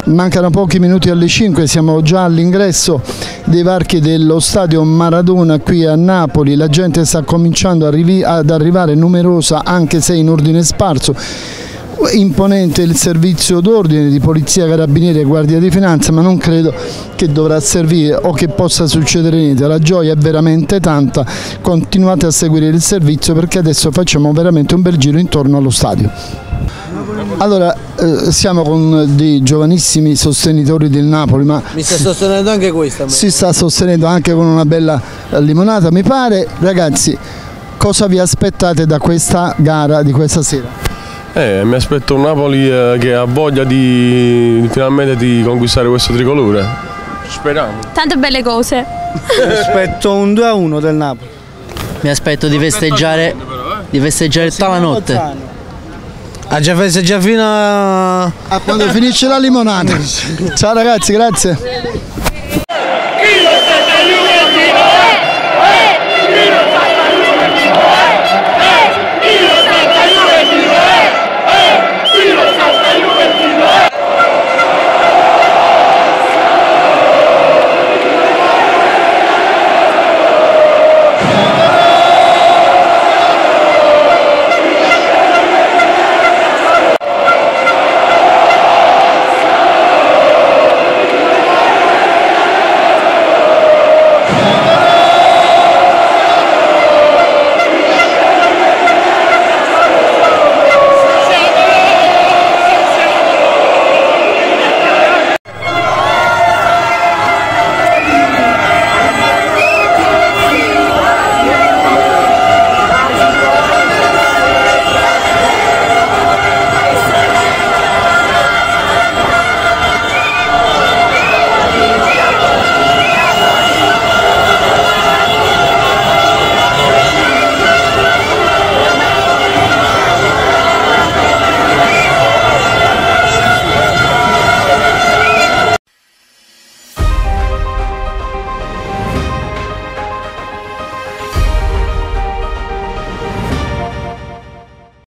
Mancano pochi minuti alle 5, siamo già all'ingresso dei varchi dello stadio Maradona qui a Napoli. La gente sta cominciando ad arrivare numerosa, anche se in ordine sparso. Imponente il servizio d'ordine di polizia, carabinieri e guardia di finanza, ma non credo che dovrà servire o che possa succedere niente. La gioia è veramente tanta, continuate a seguire il servizio perché adesso facciamo veramente un bel giro intorno allo stadio. Allora, siamo con dei giovanissimi sostenitori del Napoli, ma mi sta sostenendo anche questa? Si sta sostenendo anche con una bella limonata, mi pare. Ragazzi, cosa vi aspettate da questa gara di questa sera? Mi aspetto un Napoli che ha voglia finalmente di conquistare questo tricolore. Speriamo. Tante belle cose. Mi aspetto un 2-1 del Napoli. Mi aspetto di festeggiare tutta la notte. Già festeggia fino a quando finisce la limonata. Ciao ragazzi, grazie.